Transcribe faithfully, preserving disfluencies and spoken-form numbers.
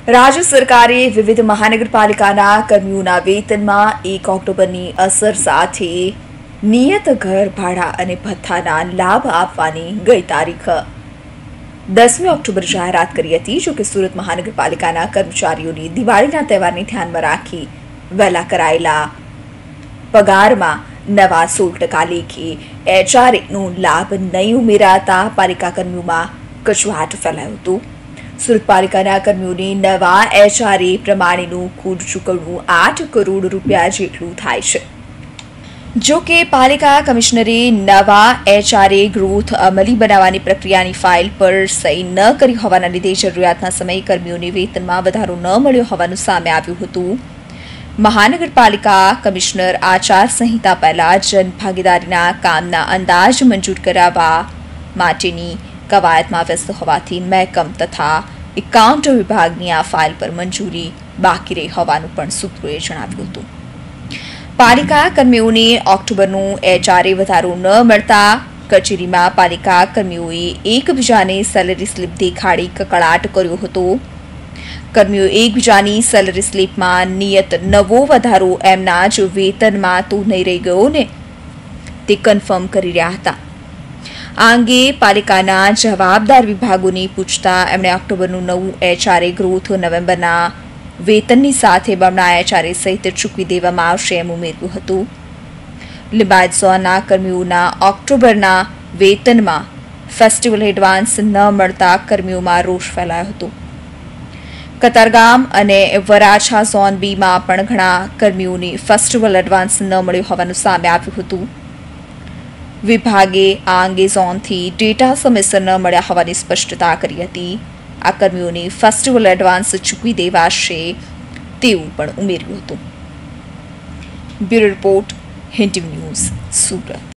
રાજ્ય સરકારે વિવિધ મહાનગરપાલિકાના કર્મીઓના વેતનમાં એક ઓક્ટોબરની અસર સાથે નિયત ઘર ભાડા અને ભથ્થાના લાભ આપવાની ગઈ તારીખ દસમી ઓક્ટોબર જાહેરાત કરી હતી। જો કે સુરત મહાનગરપાલિકાના કર્મચારીઓની દિવાળીના તહેવારને ધ્યાનમાં રાખી વહેલા કરાયેલા પગારમાં નવા સોળ ટકા લેખે એચઆરએનો લાભ નહીં ઉમેરાતા પાલિકા કર્મીઓમાં કચવાટ ફેલાયો હતો। સુરત પાલિકાના કર્મીઓને નવા એચઆરએ પ્રમાણેનું કુલ ચૂકવણું આઠ કરોડ રૂપિયા જેટલું થાય છે। જો કે પાલિકા કમિશનરે નવા એચઆરએ ગ્રોથ અમલી બનાવવાની પ્રક્રિયાની ફાઇલ પર સહી ન કરી હોવાના લીધે જરૂરિયાતના સમયે કર્મીઓને વેતનમાં વધારો ન મળ્યો હોવાનું સામે આવ્યું હતું। મહાનગરપાલિકા કમિશનર આચાર સંહિતા પહેલા જનભાગીદારીના કામના અંદાજ મંજૂર કરાવવા માટેની કવાયતમાં વ્યસ્ત હોવાથી મહેકમ તથા એકાઉન્ટ વિભાગની આ ફાઇલ પર મંજૂરી બાકી રહી હોવાનું પણ સૂત્રોએ જણાવ્યું હતું। પાલિકા કર્મીઓને ઓક્ટોબરનું એચઆરએ વધારો ન મળતા કચેરીમાં પાલિકા કર્મીઓએ એકબીજાને સેલરી સ્લીપ દેખાડી કકળાટ કર્યો હતો। કર્મીઓ એકબીજાની સેલરી સ્લીપમાં નિયત નવો વધારો એમના જ વેતનમાં તો નહીં રહી ગયો ને તે કન્ફર્મ કરી રહ્યા હતા। આ અંગે પાલિકાના જવાબદાર વિભાગોને પૂછતા એમણે ઓક્ટોબરનું નવું એચઆરએ ગ્રોથ નવેમ્બરના વેતનની સાથે બમણા એચઆરએ સહિત ચૂકવી દેવામાં આવશે એમ ઉમેર્યું હતું। લિંબાયત ઝોનના કર્મીઓના ઓક્ટોબરના વેતનમાં ફેસ્ટિવલ એડવાન્સ ન મળતા કર્મીઓમાં રોષ ફેલાયો હતો। કતારગામ અને વરાછા ઝોન બીમાં પણ ઘણા કર્મીઓને ફેસ્ટિવલ એડવાન્સ ન મળ્યો હોવાનું સામે આવ્યું હતું। વિભાગે આ અંગે ઝોનથી ડેટા સમયસર ન મળ્યા હોવાની સ્પષ્ટતા કરી હતી। આ કર્મીઓને ફેસ્ટિવલ એડવાન્સ ચૂકવી દેવાશે તેવું પણ ઉમેર્યું હતું। Bureau report, Hind news, Surat.